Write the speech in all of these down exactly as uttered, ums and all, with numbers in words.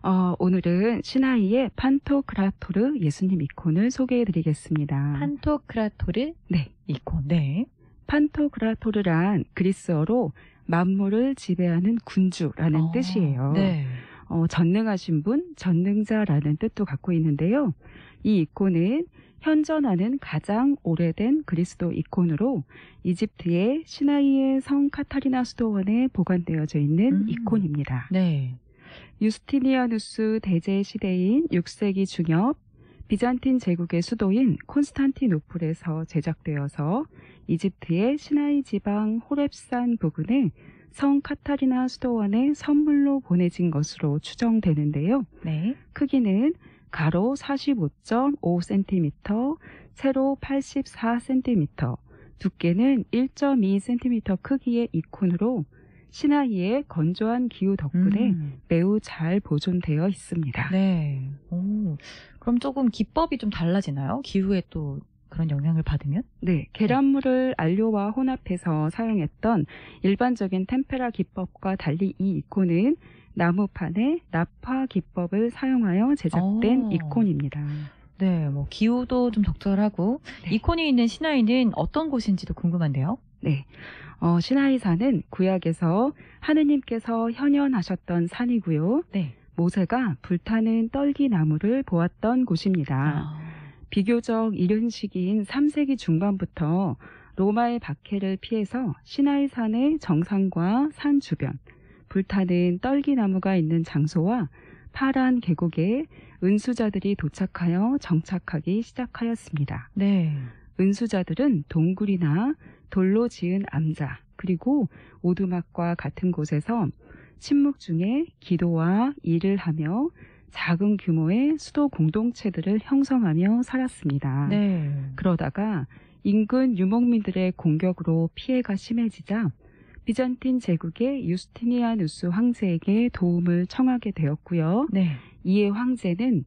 어, 오늘은 시나이의 판토크라토르 예수님 이콘을 소개해드리겠습니다. 판토크라토르 네. 이콘. 네. 판토크라토르란 그리스어로 만물을 지배하는 군주라는 어, 뜻이에요. 네. 어, 전능하신 분, 전능자라는 뜻도 갖고 있는데요. 이 이콘은 현존하는 가장 오래된 그리스도 이콘으로 이집트의 시나이의 성 카타리나 수도원에 보관되어져 있는 음. 이콘입니다. 네. 유스티니아누스 대제 시대인 육 세기 중엽 비잔틴 제국의 수도인 콘스탄티노플에서 제작되어서 이집트의 시나이 지방 호렙산 부근에 성 카타리나 수도원에 선물로 보내진 것으로 추정되는데요. 네. 크기는 가로 사십오 점 오 센티미터, 세로 팔십사 센티미터, 두께는 일 점 이 센티미터 크기의 이콘으로 시나이의 건조한 기후 덕분에 음. 매우 잘 보존되어 있습니다. 네. 오, 그럼 조금 기법이 좀 달라지나요? 기후에 또 그런 영향을 받으면? 네, 계란물을 안료와 혼합해서 사용했던 일반적인 템페라 기법과 달리 이 이콘은 나무판에 나파 기법을 사용하여 제작된 오. 이콘입니다. 네, 뭐 기후도 좀 적절하고 네. 이콘이 있는 시나이는 어떤 곳인지도 궁금한데요. 네, 어, 시나이산은 구약에서 하느님께서 현현하셨던 산이고요. 네. 모세가 불타는 떨기나무를 보았던 곳입니다. 아. 비교적 이른 시기인 삼 세기 중반부터 로마의 박해를 피해서 시나이산의 정상과 산 주변, 불타는 떨기나무가 있는 장소와 파란 계곡에 은수자들이 도착하여 정착하기 시작하였습니다. 네. 은수자들은 동굴이나 돌로 지은 암자, 그리고 오두막과 같은 곳에서 침묵 중에 기도와 일을 하며 작은 규모의 수도 공동체들을 형성하며 살았습니다. 네. 그러다가 인근 유목민들의 공격으로 피해가 심해지자 비잔틴 제국의 유스티니아누스 황제에게 도움을 청하게 되었고요. 네. 이에 황제는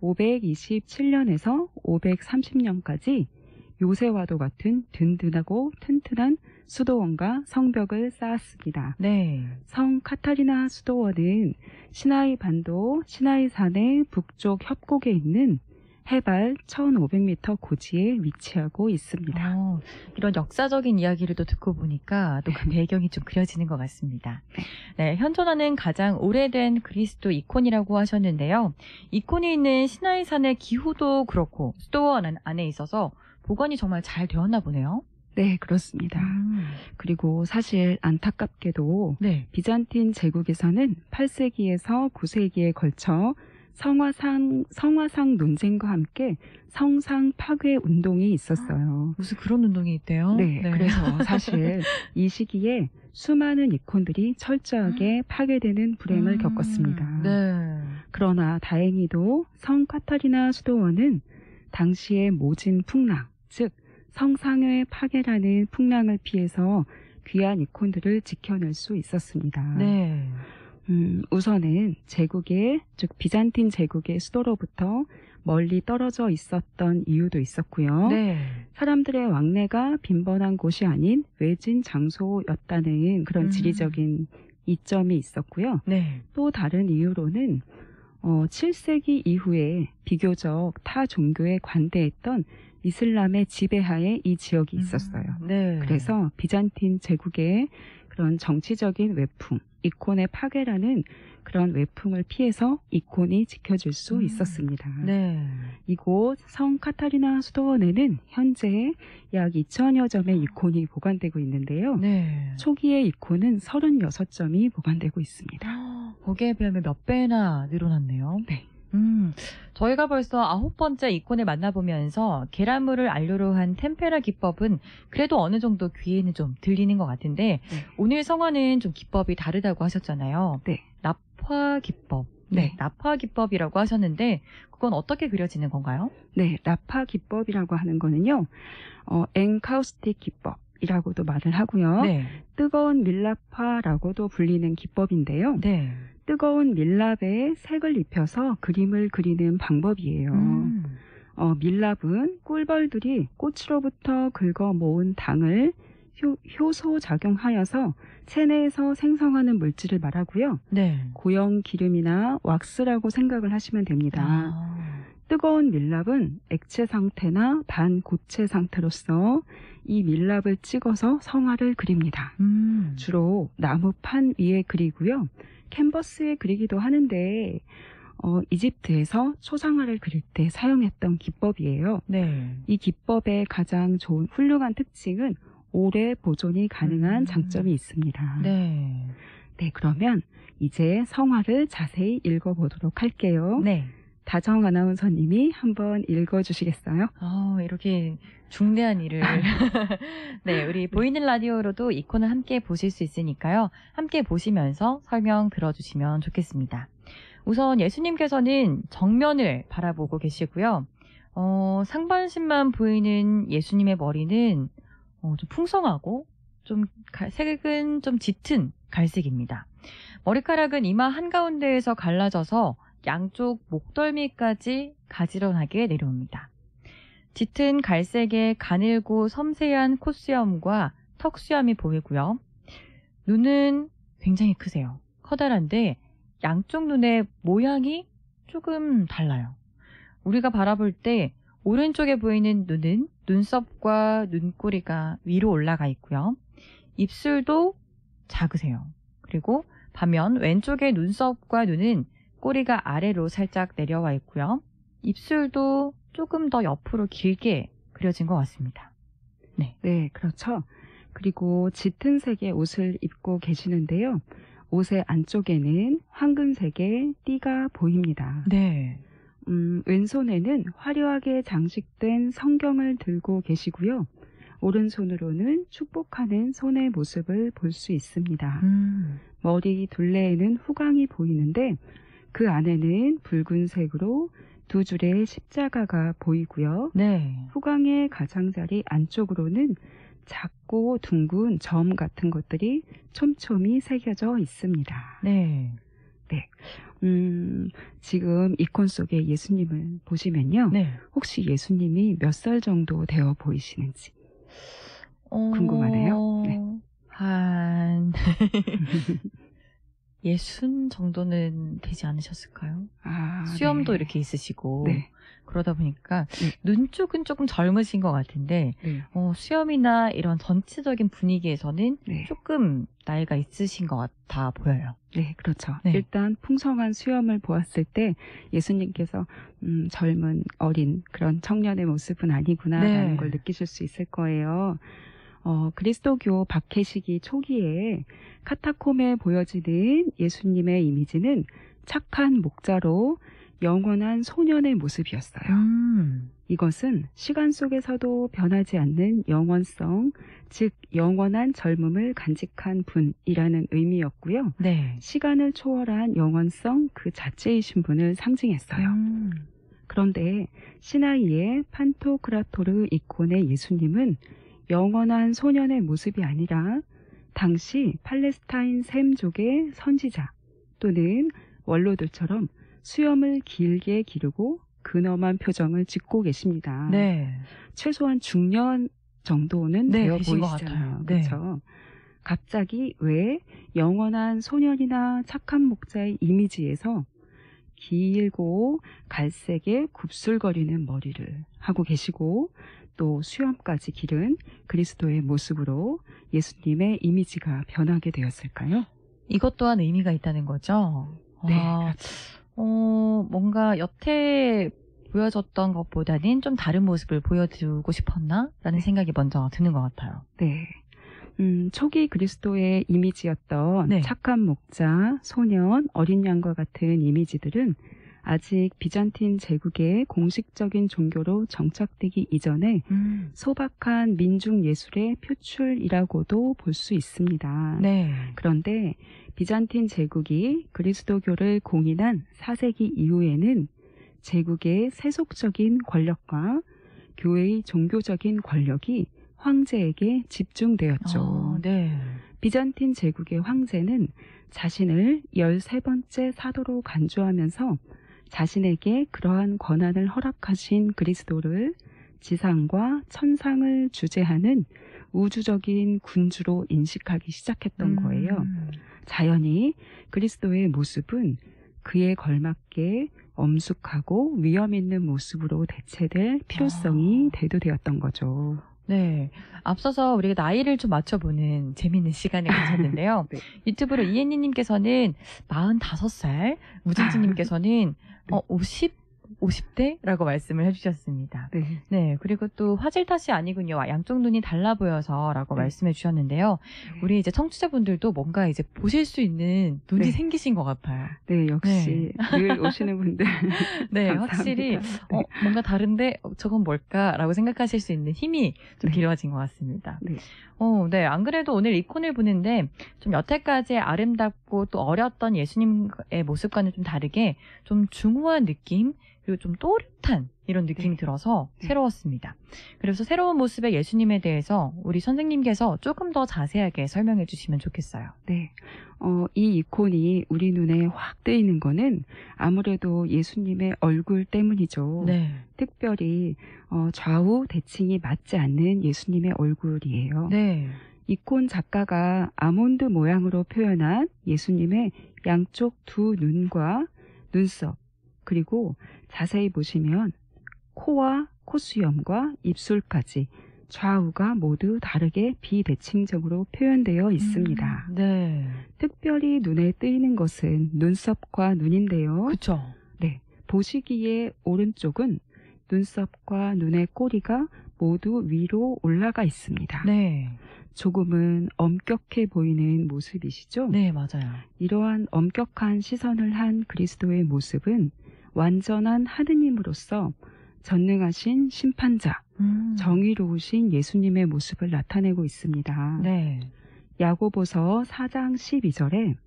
오백이십칠 년에서 오백삼십 년까지 요새와도 같은 든든하고 튼튼한 수도원과 성벽을 쌓았습니다. 네. 성 카타리나 수도원은 시나이 반도 시나이산의 북쪽 협곡에 있는 해발 천오백 미터 고지에 위치하고 있습니다. 어, 이런 역사적인 이야기를 또 듣고 보니까 또 그 배경이 좀 그려지는 것 같습니다. 네, 현존하는 가장 오래된 그리스도 이콘이라고 하셨는데요. 이콘이 있는 시나이산의 기후도 그렇고 수도원 안에 있어서 보관이 정말 잘 되었나 보네요. 네, 그렇습니다. 음. 그리고 사실 안타깝게도 네. 비잔틴 제국에서는 팔 세기에서 구 세기에 걸쳐 성화상, 성화상 논쟁과 함께 성상 파괴 운동이 있었어요. 무슨 그런 운동이 있대요? 네, 그래서 사실 이 시기에 수많은 이콘들이 철저하게 파괴되는 불행을 음. 겪었습니다. 네. 그러나 다행히도 성 카타리나 수도원은 당시의 모진 풍랑, 즉 성상의 파괴라는 풍랑을 피해서 귀한 이콘들을 지켜낼 수 있었습니다. 네. 음, 우선은 제국의, 즉 비잔틴 제국의 수도로부터 멀리 떨어져 있었던 이유도 있었고요. 네. 사람들의 왕래가 빈번한 곳이 아닌 외진 장소였다는 그런 음. 지리적인 이점이 있었고요. 네. 또 다른 이유로는 어, 칠 세기 이후에 비교적 타 종교에 관대했던 이슬람의 지배하에 이 지역이 있었어요. 음. 네. 그래서 비잔틴 제국의 그런 정치적인 외풍, 이콘의 파괴라는 그런 외풍을 피해서 이콘이 지켜질 수 음. 있었습니다. 네. 이곳 성 카타리나 수도원에는 현재 약 이천여 점의 이콘이 보관되고 있는데요. 네. 초기의 이콘은 서른여섯 점이 보관되고 있습니다. 거기에 비하면 몇 배나 늘어났네요. 네. 음, 저희가 벌써 아홉 번째 이콘을 만나보면서 계란물을 안료로 한 템페라 기법은 그래도 어느 정도 귀에는 좀 들리는 것 같은데 네. 오늘 성화는 좀 기법이 다르다고 하셨잖아요. 네. 나파 기법. 네. 네. 나파 기법이라고 하셨는데 그건 어떻게 그려지는 건가요? 네, 라파 기법이라고 하는 거는요, 어, 엔카우스틱 기법이라고도 말을 하고요. 네. 뜨거운 밀랍화라고도 불리는 기법인데요. 네. 뜨거운 밀랍에 색을 입혀서 그림을 그리는 방법이에요. 음. 어, 밀랍은 꿀벌들이 꽃으로부터 긁어 모은 당을 효, 효소 작용하여서 체내에서 생성하는 물질을 말하고요. 네. 고형 기름이나 왁스라고 생각을 하시면 됩니다. 아. 뜨거운 밀랍은 액체 상태나 반고체 상태로서 이 밀랍을 찍어서 성화를 그립니다. 음. 주로 나무판 위에 그리고요. 캔버스에 그리기도 하는데 어, 이집트에서 초상화를 그릴 때 사용했던 기법이에요. 네. 이 기법의 가장 좋은 훌륭한 특징은 오래 보존이 가능한 음. 장점이 있습니다. 네. 네, 그러면 이제 성화를 자세히 읽어보도록 할게요. 네. 다정 아나운서님이 한번 읽어주시겠어요? 아, 이렇게 중대한 일을. 네, 우리 보이는 라디오로도 이콘을 함께 보실 수 있으니까요. 함께 보시면서 설명 들어주시면 좋겠습니다. 우선 예수님께서는 정면을 바라보고 계시고요. 어, 상반신만 보이는 예수님의 머리는 어, 좀 풍성하고 좀 갈- 색은 좀 짙은 갈색입니다. 머리카락은 이마 한가운데에서 갈라져서 양쪽 목덜미까지 가지런하게 내려옵니다. 짙은 갈색의 가늘고 섬세한 콧수염과 턱수염이 보이고요. 눈은 굉장히 크세요. 커다란데 양쪽 눈의 모양이 조금 달라요. 우리가 바라볼 때 오른쪽에 보이는 눈은 눈썹과 눈꼬리가 위로 올라가 있고요. 입술도 작으세요. 그리고 반면 왼쪽의 눈썹과 눈은 꼬리가 아래로 살짝 내려와 있고요. 입술도 조금 더 옆으로 길게 그려진 것 같습니다. 네. 네, 그렇죠. 그리고 짙은 색의 옷을 입고 계시는데요. 옷의 안쪽에는 황금색의 띠가 보입니다. 네. 음, 왼손에는 화려하게 장식된 성경을 들고 계시고요. 오른손으로는 축복하는 손의 모습을 볼 수 있습니다. 음. 머리 둘레에는 후광이 보이는데 그 안에는 붉은색으로 두 줄의 십자가가 보이고요. 네. 후광의 가장자리 안쪽으로는 작고 둥근 점 같은 것들이 촘촘히 새겨져 있습니다. 네. 음, 지금 이콘 속에 예수님을 보시면요. 네. 혹시 예수님이 몇 살 정도 되어 보이시는지 어, 궁금하네요. 네. 한 예순 정도는 되지 않으셨을까요? 아, 수염도 네. 이렇게 있으시고 네. 그러다 보니까 네. 눈 쪽은 조금 젊으신 것 같은데 네. 어, 수염이나 이런 전체적인 분위기에서는 네. 조금 나이가 있으신 것 같아 보여요. 네, 그렇죠. 네. 일단 풍성한 수염을 보았을 때 예수님께서 음, 젊은 어린 그런 청년의 모습은 아니구나라는 네. 걸 느끼실 수 있을 거예요. 어, 그리스도교 박해시기 초기에 카타콤에 보여지는 예수님의 이미지는 착한 목자로 영원한 소년의 모습이었어요. 음. 이것은 시간 속에서도 변하지 않는 영원성, 즉 영원한 젊음을 간직한 분이라는 의미였고요. 네. 시간을 초월한 영원성 그 자체이신 분을 상징했어요. 음. 그런데 시나이의 판토크라토르 이콘의 예수님은 영원한 소년의 모습이 아니라 당시 팔레스타인 셈족의 선지자 또는 원로들처럼 수염을 길게 기르고 근엄한 표정을 짓고 계십니다. 네. 최소한 중년 정도는 네, 되어 계신 것 보이시잖아요. 같아요. 네. 그렇죠? 갑자기 왜 영원한 소년이나 착한 목자의 이미지에서 길고 갈색의 굽슬거리는 머리를 하고 계시고 또 수염까지 기른 그리스도의 모습으로 예수님의 이미지가 변하게 되었을까요? 이것 또한 의미가 있다는 거죠? 네, 아, 어, 뭔가 여태 보여줬던 것보다는 좀 다른 모습을 보여주고 싶었나? 라는 네. 생각이 먼저 드는 것 같아요. 네. 음, 초기 그리스도의 이미지였던 네. 착한 목자, 소년, 어린 양과 같은 이미지들은 아직 비잔틴 제국의 공식적인 종교로 정착되기 이전에 음. 소박한 민중 예술의 표출이라고도 볼 수 있습니다. 네. 그런데 비잔틴 제국이 그리스도교를 공인한 사 세기 이후에는 제국의 세속적인 권력과 교회의 종교적인 권력이 황제에게 집중되었죠. 아, 네. 비잔틴 제국의 황제는 자신을 열세 번째 사도로 간주하면서 자신에게 그러한 권한을 허락하신 그리스도를 지상과 천상을 주재하는 우주적인 군주로 인식하기 시작했던 음. 거예요. 자연히 그리스도의 모습은 그에 걸맞게 엄숙하고 위험 있는 모습으로 대체될 필요성이 아. 대두되었던 거죠. 네. 앞서서 우리가 나이를 좀 맞춰보는 재미있는 시간을 가졌는데요. 네. 유튜브로 이혜니님께서는 마흔다섯 살, 무진진님께서는 네. 어, 오십, 오십 대라고 말씀을 해주셨습니다. 네. 네. 그리고 또 화질 탓이 아니군요. 양쪽 눈이 달라 보여서 라고 네. 말씀해 주셨는데요. 우리 이제 청취자분들도 뭔가 이제 보실 수 있는 눈이 네. 생기신 것 같아요. 네, 역시 늘 오시는 분들. 네, 감사합니다. 확실히 네. 어, 뭔가 다른데 어, 저건 뭘까라고 생각하실 수 있는 힘이 좀 네. 길어진 것 같습니다. 네. 어, 네, 안 그래도 오늘 이콘을 보는데 좀 여태까지 아름답고 또 어렸던 예수님의 모습과는 좀 다르게 좀 중후한 느낌 그리고 좀 또렷한 이런 느낌이 네. 들어서 네. 새로웠습니다. 그래서 새로운 모습의 예수님에 대해서 우리 선생님께서 조금 더 자세하게 설명해 주시면 좋겠어요. 네. 어, 이 이콘이 우리 눈에 확 뜨이는 거는 아무래도 예수님의 얼굴 때문이죠. 네. 특별히 어, 좌우 대칭이 맞지 않는 예수님의 얼굴이에요. 네. 이콘 작가가 아몬드 모양으로 표현한 예수님의 양쪽 두 눈과 눈썹, 그리고 자세히 보시면 코와 콧수염과 입술까지 좌우가 모두 다르게 비대칭적으로 표현되어 있습니다. 음, 네. 특별히 눈에 띄는 것은 눈썹과 눈인데요. 그쵸. 네, 보시기에 오른쪽은 눈썹과 눈의 꼬리가 모두 위로 올라가 있습니다. 네. 조금은 엄격해 보이는 모습이시죠? 네, 맞아요. 이러한 엄격한 시선을 한 그리스도의 모습은 완전한 하느님으로서 전능하신 심판자, 음. 정의로우신 예수님의 모습을 나타내고 있습니다. 네. 야고보서 사 장 십이 절에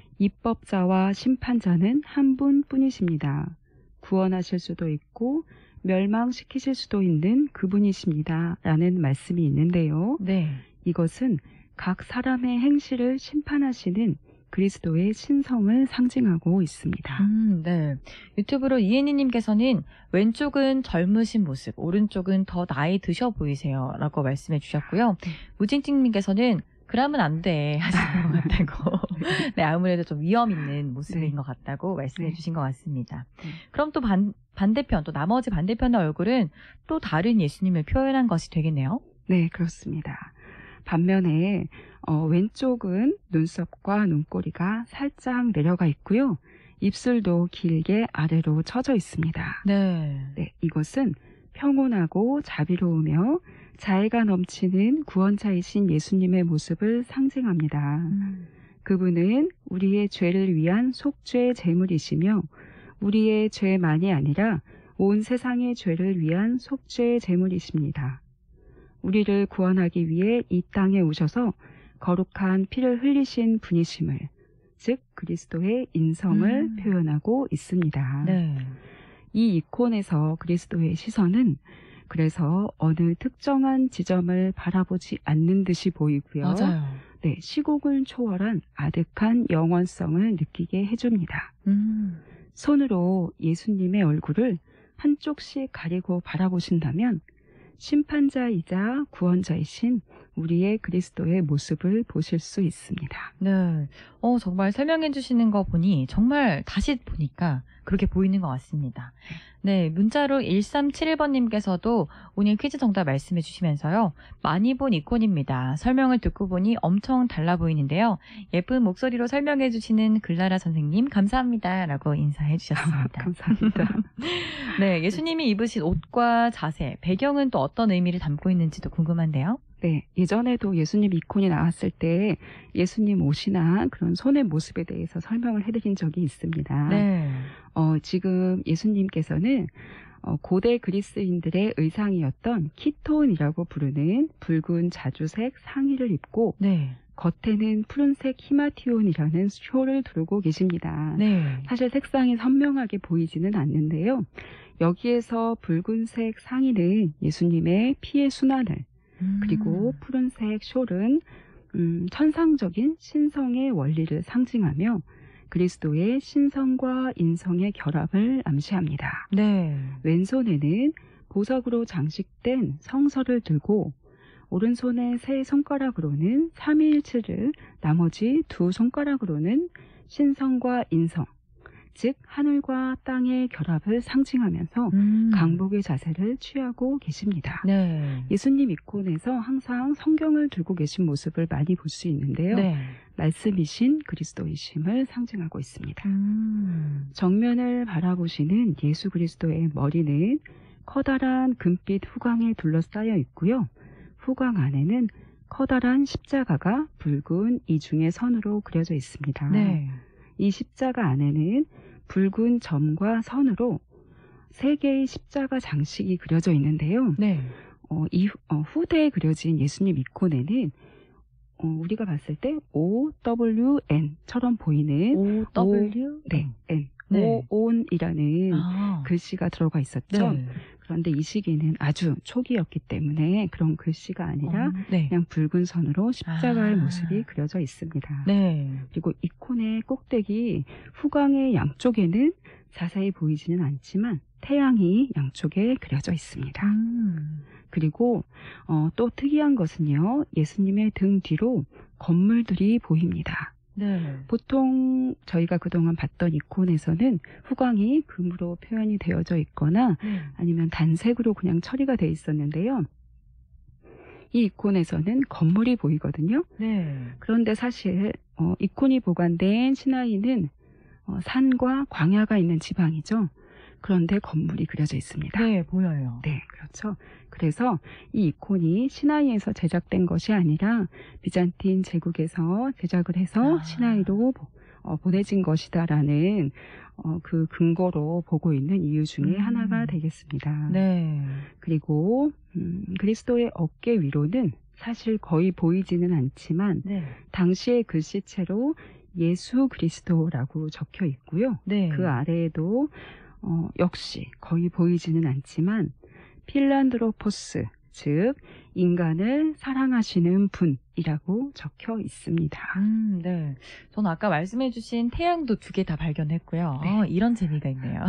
입법자와 심판자는 한 분뿐이십니다. 구원하실 수도 있고 멸망시키실 수도 있는 그분이십니다. 라는 말씀이 있는데요. 네. 이것은 각 사람의 행실을 심판하시는 그리스도의 신성을 상징하고 있습니다. 음, 네. 유튜브로 이혜니님께서는 왼쪽은 젊으신 모습, 오른쪽은 더 나이 드셔 보이세요. 라고 말씀해 주셨고요. 네. 무징징님께서는 그러면 안 돼 하시는 것 같다고. 네, 아무래도 좀 위험 있는 모습인 네. 것 같다고 말씀해 네. 주신 것 같습니다. 네. 그럼 또 반, 반대편, 또 나머지 반대편의 얼굴은 또 다른 예수님을 표현한 것이 되겠네요. 네, 그렇습니다. 반면에 어, 왼쪽은 눈썹과 눈꼬리가 살짝 내려가 있고요. 입술도 길게 아래로 처져 있습니다. 네. 네, 이것은 평온하고 자비로우며 자애가 넘치는 구원자이신 예수님의 모습을 상징합니다. 음. 그분은 우리의 죄를 위한 속죄 제물이시며 우리의 죄만이 아니라 온 세상의 죄를 위한 속죄 제물이십니다. 우리를 구원하기 위해 이 땅에 오셔서 거룩한 피를 흘리신 분이심을, 즉 그리스도의 인성을 음. 표현하고 있습니다. 네. 이 이콘에서 그리스도의 시선은 그래서 어느 특정한 지점을 바라보지 않는 듯이 보이고요. 맞아요. 네, 시공을 초월한 아득한 영원성을 느끼게 해줍니다. 음. 손으로 예수님의 얼굴을 한쪽씩 가리고 바라보신다면 심판자이자 구원자이신 우리의 그리스도의 모습을 보실 수 있습니다. 네. 어, 정말 설명해 주시는 거 보니 정말 다시 보니까 그렇게 보이는 것 같습니다. 네. 문자로 일삼칠일 번님께서도 오늘 퀴즈 정답 말씀해 주시면서요. 많이 본 이콘입니다. 설명을 듣고 보니 엄청 달라 보이는데요. 예쁜 목소리로 설명해 주시는 글라라 선생님 감사합니다. 라고 인사해 주셨습니다. 감사합니다. 네. 예수님이 입으신 옷과 자세, 배경은 또 어떤 의미를 담고 있는지도 궁금한데요. 네, 예전에도 예수님 이콘이 나왔을 때 예수님 옷이나 그런 손의 모습에 대해서 설명을 해드린 적이 있습니다. 네. 어, 지금 예수님께서는 어, 고대 그리스인들의 의상이었던 키톤이라고 부르는 붉은 자주색 상의를 입고 네. 겉에는 푸른색 히마티온이라는 쇼를 두르고 계십니다. 네. 사실 색상이 선명하게 보이지는 않는데요. 여기에서 붉은색 상의는 예수님의 피의 순환을, 음. 그리고 푸른색 숄은 음, 천상적인 신성의 원리를 상징하며 그리스도의 신성과 인성의 결합을 암시합니다. 네. 왼손에는 보석으로 장식된 성서를 들고 오른손의 세 손가락으로는 삼위일체를, 나머지 두 손가락으로는 신성과 인성, 즉 하늘과 땅의 결합을 상징하면서 음. 강복의 자세를 취하고 계십니다. 네. 예수님 이콘에서 항상 성경을 들고 계신 모습을 많이 볼 수 있는데요. 네. 말씀이신 그리스도이심을 상징하고 있습니다. 음. 정면을 바라보시는 예수 그리스도의 머리는 커다란 금빛 후광에 둘러싸여 있고요. 후광 안에는 커다란 십자가가 붉은 이중의 선으로 그려져 있습니다. 네. 이 십자가 안에는 붉은 점과 선으로 세 개의 십자가 장식이 그려져 있는데요. 네. 어, 이 후- 어, 후대에 그려진 예수님 이콘에는 어, 우리가 봤을 때 O, W, N처럼 보이는 O W 네, N, 네. 오온이라는 아. 글씨가 들어가 있었죠. 네. 그런데 이 시기는 아주 초기였기 때문에 그런 글씨가 아니라 어, 네. 그냥 붉은 선으로 십자가의 아. 모습이 그려져 있습니다. 네. 그리고 이콘의 꼭대기 후광의 양쪽에는 자세히 보이지는 않지만 태양이 양쪽에 그려져 있습니다. 음. 그리고 어, 또 특이한 것은요. 예수님의 등 뒤로 건물들이 보입니다. 네. 보통 저희가 그동안 봤던 이콘에서는 후광이 금으로 표현이 되어져 있거나 네. 아니면 단색으로 그냥 처리가 돼 있었는데요. 이 이콘에서는 건물이 보이거든요. 네. 그런데 사실 어, 이콘이 보관된 시나이는 어, 산과 광야가 있는 지방이죠. 그런데 건물이 그려져 있습니다. 네, 보여요. 네, 그렇죠. 그래서 이 이콘이 시나이에서 제작된 것이 아니라 비잔틴 제국에서 제작을 해서 아. 시나이로 보- 어, 보내진 것이다라는 어, 그 근거로 보고 있는 이유 중에 음. 하나가 되겠습니다. 네. 그리고 음, 그리스도의 어깨 위로는 사실 거의 보이지는 않지만 네. 당시의 글씨체로 예수 그리스도라고 적혀 있고요. 네. 그 아래에도 어, 역시 거의 보이지는 않지만 필란드로포스, 즉 인간을 사랑하시는 분이라고 적혀 있습니다. 음, 네. 저는 아까 말씀해주신 태양도 두 개 다 발견했고요. 네. 아, 이런 재미가 있네요.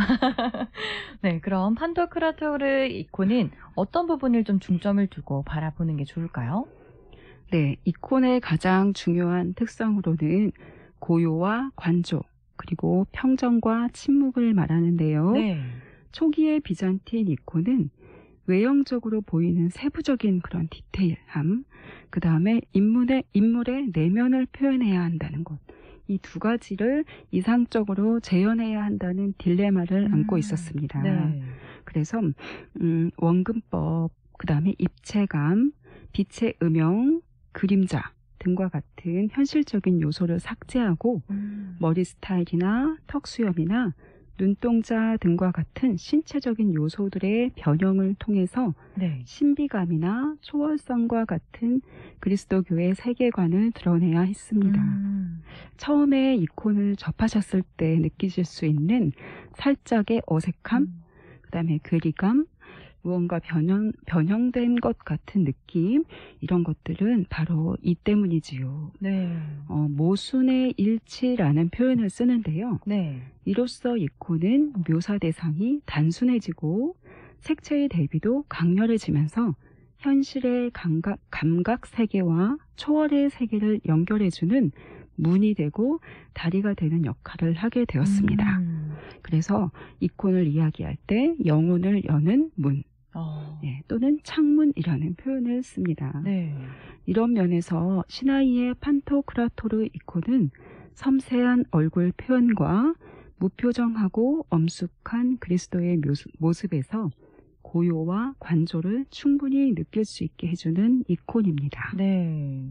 네, 그럼 판토크라토르 이콘은 어떤 부분을 좀 중점을 두고 바라보는 게 좋을까요? 네, 이콘의 가장 중요한 특성으로는 고요와 관조, 그리고 평정과 침묵을 말하는데요. 네. 초기의 비잔틴 이콘은 외형적으로 보이는 세부적인 그런 디테일함, 그 다음에 인물의, 인물의 내면을 표현해야 한다는 것, 이 두 가지를 이상적으로 재현해야 한다는 딜레마를 음, 안고 있었습니다. 네. 그래서 음, 원근법, 그 다음에 입체감, 빛의 음영, 그림자 등과 같은 현실적인 요소를 삭제하고 음. 머리 스타일이나 턱 수염이나 눈동자 등과 같은 신체적인 요소들의 변형을 통해서 네. 신비감이나 초월성과 같은 그리스도교의 세계관을 드러내야 했습니다. 음. 처음에 이콘을 접하셨을 때 느끼실 수 있는 살짝의 어색함, 음. 그 다음에 괴리감, 무언가 변형, 변형된 것 같은 느낌, 이런 것들은 바로 이 때문이지요. 네. 어, 모순의 일치라는 표현을 쓰는데요. 네. 이로써 이콘은 묘사 대상이 단순해지고 색채의 대비도 강렬해지면서 현실의 감각, 감각 세계와 초월의 세계를 연결해주는 문이 되고 다리가 되는 역할을 하게 되었습니다. 음. 그래서 이콘을 이야기할 때 영혼을 여는 문, 어. 예, 또는 창문이라는 표현을 씁니다. 네. 이런 면에서 시나이의 판토크라토르 이콘은 섬세한 얼굴 표현과 무표정하고 엄숙한 그리스도의 묘수- 모습에서 고요와 관조를 충분히 느낄 수 있게 해주는 이콘입니다. 네.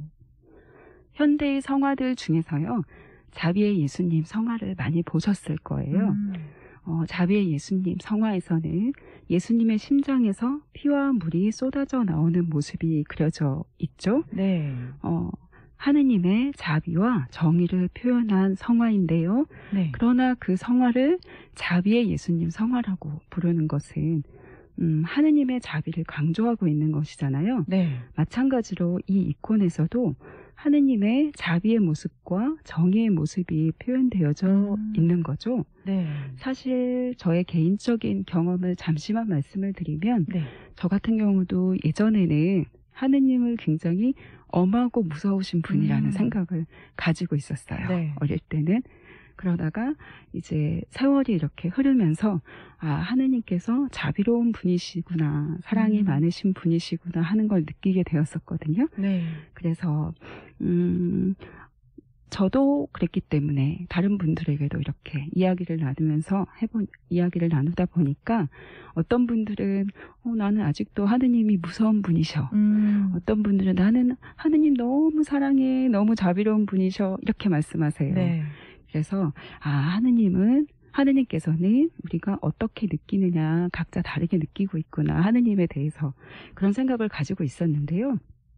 현대의 성화들 중에서요, 자비의 예수님 성화를 많이 보셨을 거예요. 음. 어, 자비의 예수님 성화에서는 예수님의 심장에서 피와 물이 쏟아져 나오는 모습이 그려져 있죠. 네. 어, 하느님의 자비와 정의를 표현한 성화인데요. 네. 그러나 그 성화를 자비의 예수님 성화라고 부르는 것은 음, 하느님의 자비를 강조하고 있는 것이잖아요. 네. 마찬가지로 이 이콘에서도 하느님의 자비의 모습과 정의의 모습이 표현되어져 음. 있는 거죠. 네. 사실 저의 개인적인 경험을 잠시만 말씀을 드리면 네. 저 같은 경우도 예전에는 하느님을 굉장히 엄하고 무서우신 분이라는 음. 생각을 가지고 있었어요. 네. 어릴 때는. 그러다가 이제 세월이 이렇게 흐르면서 아, 하느님께서 자비로운 분이시구나, 사랑이 음. 많으신 분이시구나 하는 걸 느끼게 되었었거든요. 네. 그래서 음, 저도 그랬기 때문에 다른 분들에게도 이렇게 이야기를 나누면서 해본 이야기를 나누다 보니까 어떤 분들은 어, 나는 아직도 하느님이 무서운 분이셔. 음. 어떤 분들은 나는 하느님 너무 사랑해, 너무 자비로운 분이셔, 이렇게 말씀하세요. 네. 그래서 아, 하느님은 하느님께서는 우리가 어떻게 느끼느냐 각자 다르게 느끼고 있구나, 하느님에 대해서 그런 생각을 가지고 있었는데요.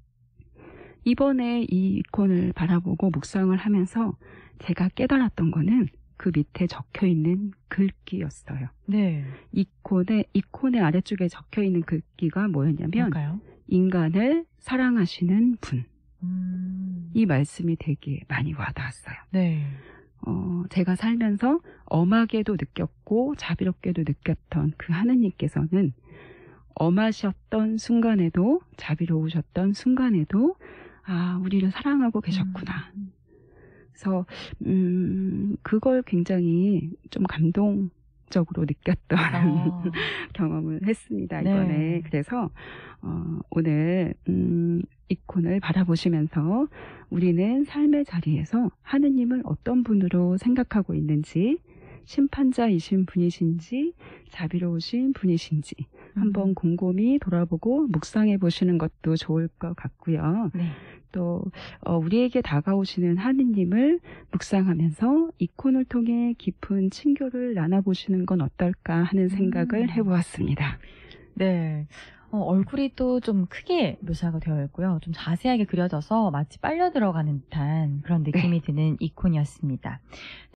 이번에 이 이콘을 바라보고 묵상을 하면서 제가 깨달았던 거는 그 밑에 적혀 있는 글귀였어요. 네. 이콘의 이콘의 아래쪽에 적혀 있는 글귀가 뭐였냐면 뭘까요? 인간을 사랑하시는 분. 음. 이 말씀이 되게 많이 와닿았어요. 네. 어, 제가 살면서 엄하게도 느꼈고 자비롭게도 느꼈던 그 하느님께서는 엄하셨던 순간에도 자비로우셨던 순간에도 아, 우리를 사랑하고 계셨구나. 음. 그래서 음, 그걸 굉장히 좀 감동적으로 느꼈던 아. 경험을 했습니다. 네. 이번에. 그래서 어, 오늘 음, 이콘을 바라보시면서 우리는 삶의 자리에서 하느님을 어떤 분으로 생각하고 있는지, 심판자이신 분이신지 자비로우신 분이신지 한번 음. 곰곰이 돌아보고 묵상해 보시는 것도 좋을 것 같고요. 네. 또 어, 우리에게 다가오시는 하느님을 묵상하면서 이콘을 통해 깊은 친교를 나눠보시는 건 어떨까 하는 생각을 음. 해보았습니다. 네. 어, 얼굴이 또 좀 크게 묘사가 되어 있고요. 좀 자세하게 그려져서 마치 빨려 들어가는 듯한 그런 느낌이 드는 이콘이었습니다.